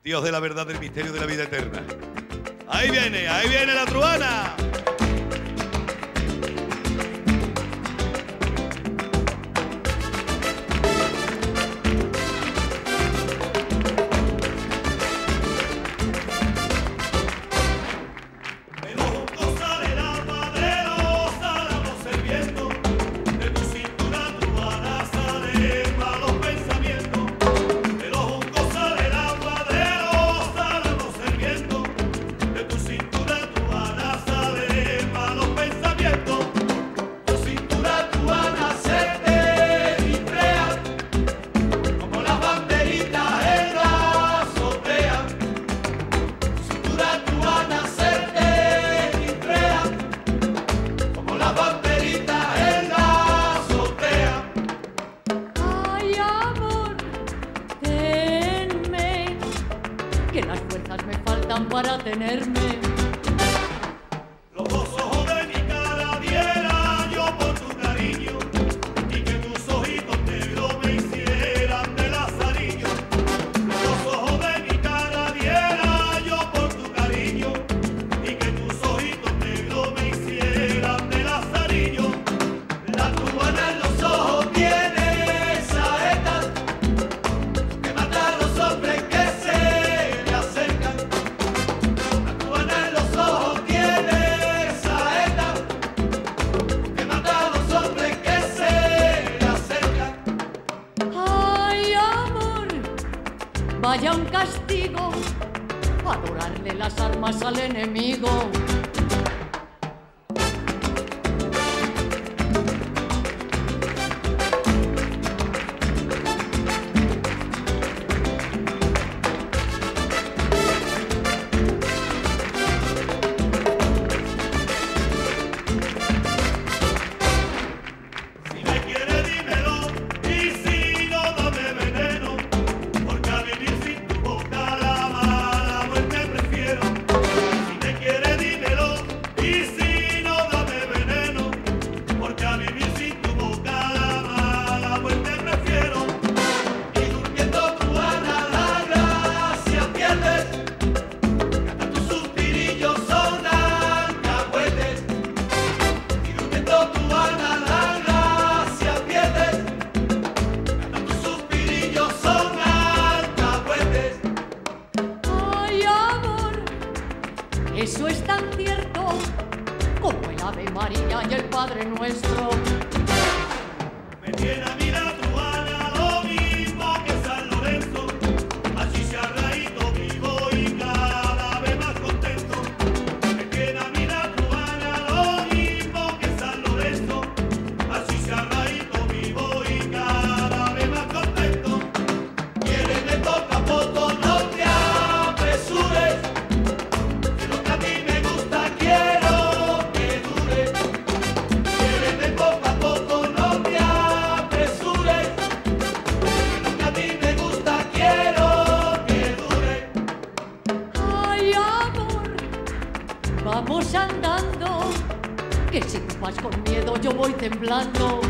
Dios de la verdad del misterio de la vida eterna. Ahí viene la truana. Que las fuerzas me faltan para tenerme. Los dos ojos de mi cara diera yo por tu cariño y que tus ojitos negros me hicieran de lazarillo. Los dos ojos de mi cara diera yo por tu cariño y que tus ojitos negros me hicieran de lazarillo. La cubana en los ojos tiene saetas que mata a los hombres que vaya un castigo, adorarle las armas al enemigo. Si me quiere dímelo y si no dame veneno, porque a vivir sin tu boca la mala muerte prefiero. Si me quiere dímelo y si no dame veneno, porque a vivir sin tu boca la mala muerte prefiero. Y durmiendo tu ana la gracia pierdes, que hasta tus suspirillos son alcahuetes. Y durmiendo tu ana la gracia pierdes, que hasta tus suspirillos son alcahuetes. Ay, amor, eso es tan cierto como el Ave María y el Padre Nuestro. Me tiene a mí la truana lo mismo que San Lorenzo, así se arraíto vivo y cada vez más contento. Me tiene a mí la truana lo mismo que San Lorenzo, así se arraíto vivo y cada vez más contento. Quiéreme poco a poco, no te apresures, que lo que a mí me gusta quiero que dure. Quiéreme poco a poco, no te apresures, que lo que a mí me gusta quiero que dure. Ay, amor, vamos andando, que si tú vas con miedo yo voy temblando.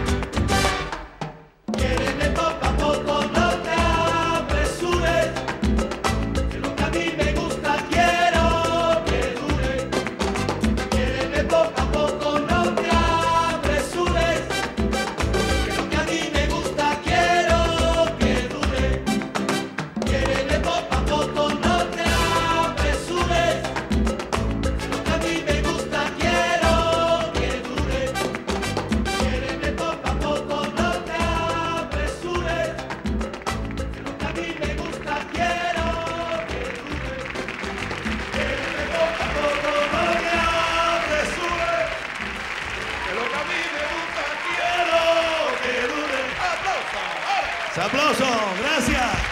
Quiéreme poco a poco, no te apresures, que lo que a mí me gusta quiero que dure. Quiéreme poco a poco, no te apresures, que lo que a mí me gusta quiero que dure. Quiéreme poco a poco, no te apresures, que lo que a mí me gusta quiero que dure. Quiéreme poco a poco, no te apresures, que lo que a mí me gusta quiero que dure. Quiéreme poco a poco, no te apresures, que lo que a mí me gusta quiero que dure. ¡Aplausos! ¡Aplausos! ¡Gracias!